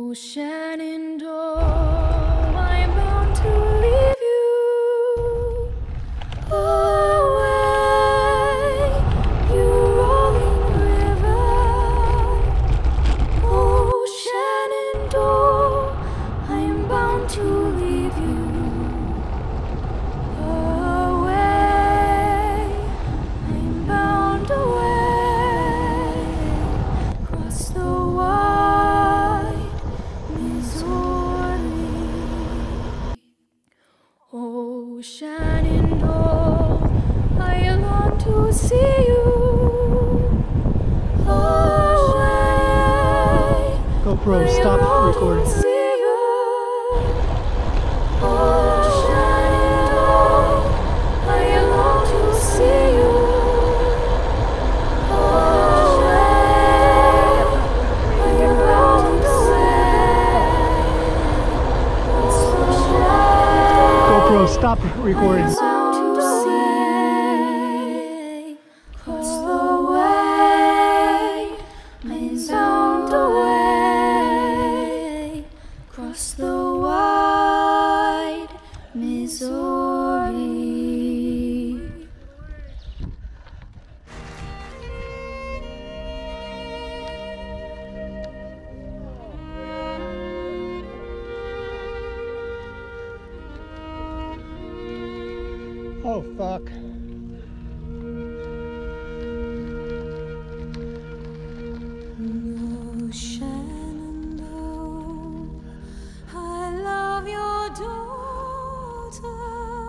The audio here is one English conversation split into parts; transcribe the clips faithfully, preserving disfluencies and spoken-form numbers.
Oh, Shenandoah, I'm bound to leave you away, you rolling river. Oh, Shenandoah, I'm bound to leave you away, I'm bound away, across the wide Missouri. Oh, Shenandoah, I long to see you away. GoPro, stop recording. GoPro, stop recording. Cross the way, bound away, across the wide Missouri. Oh, fuck. Oh, Shenandoah, I love your daughter.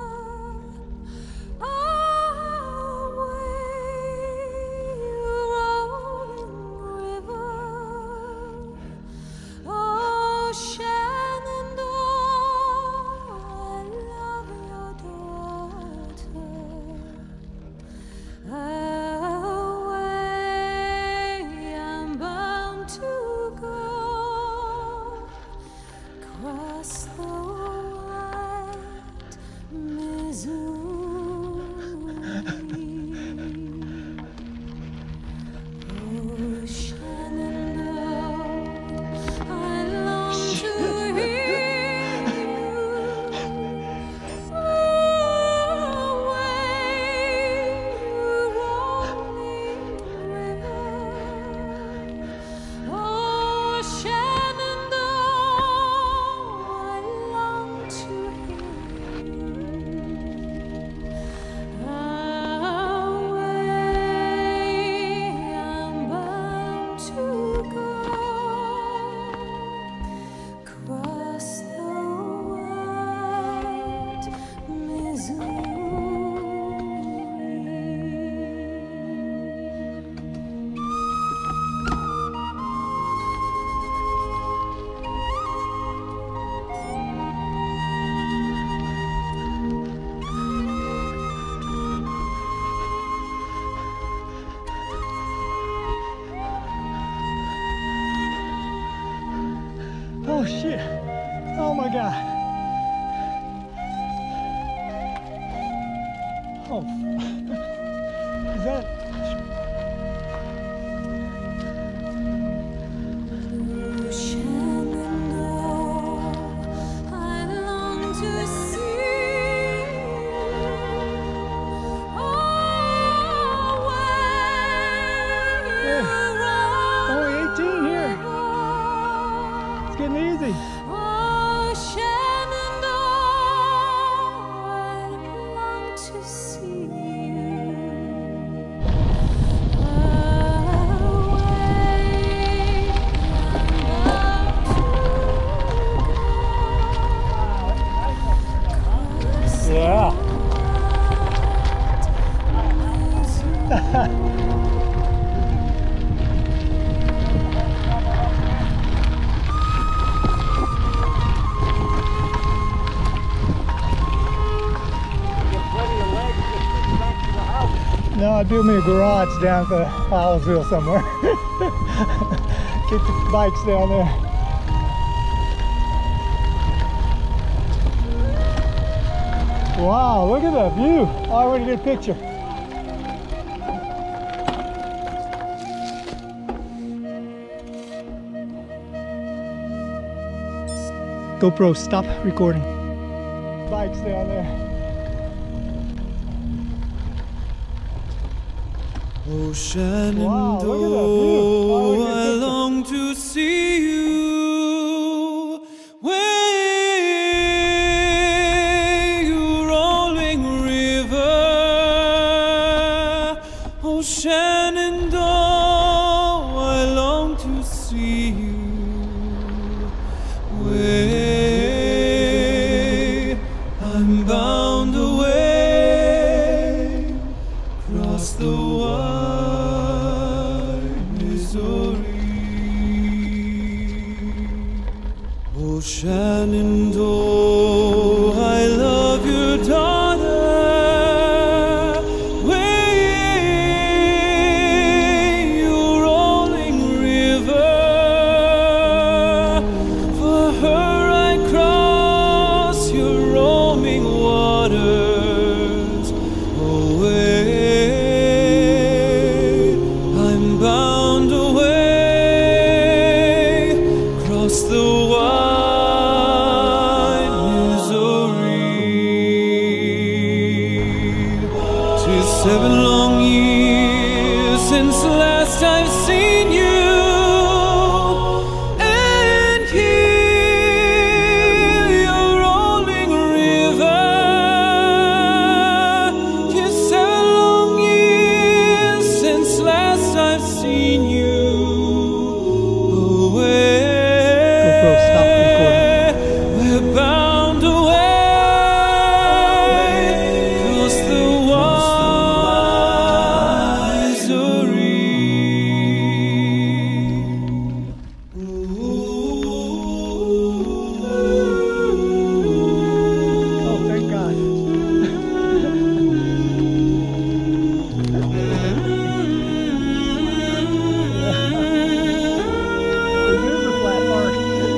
Away, rolling river. Oh, Shenandoah, I love your daughter. Away, I'm bound to go, cross the wide Missouri. Oh, Shenandoah, I long to hear you. Oh shit. Oh my god. Oh. Is that? Shenandoah, I long to see Yeah. Only eighteen here. It's getting easy. Oh, Shenandoah, I long to see you away, Yeah. No, I built me a garage down at the Howellsville somewhere. Keep the bikes down there. Wow, look at that view. Oh, I want to get a picture. GoPro, stop recording. Bikes down there. Oh, Shenandoah, Wow, look at that view. Oh, look at I this. long to see you where you rolling river. Oh, Shenandoah, I long to see you where I'm bound away across the wide Missouri. Oh, Shenandoah, I love your daughter. Where you rolling river, for her I cross your roaming waters. Away, I'm bound away across the wide Missouri. Tis seven long years since last I've seen you, and here your rolling river. Tis seven long years since last I've seen you. Away, GoPro, stop recording. we're bound away across the wide Missouri. Oh, thank God. Here's the flat part.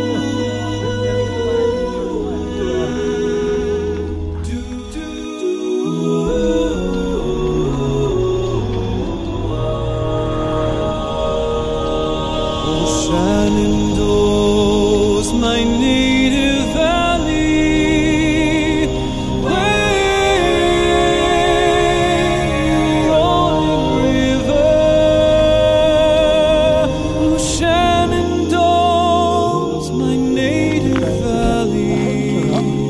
Oh, Shenandoah's my native valley, where rolling river. Oh, Shenandoah's my native valley,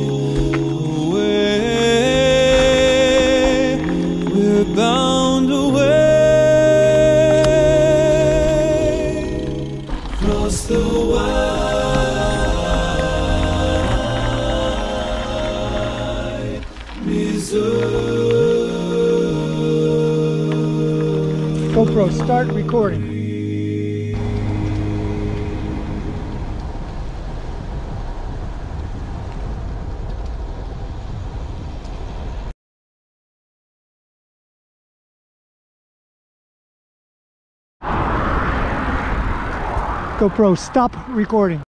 where we're bound away across the wide Missouri. GoPro, start recording. GoPro, stop recording.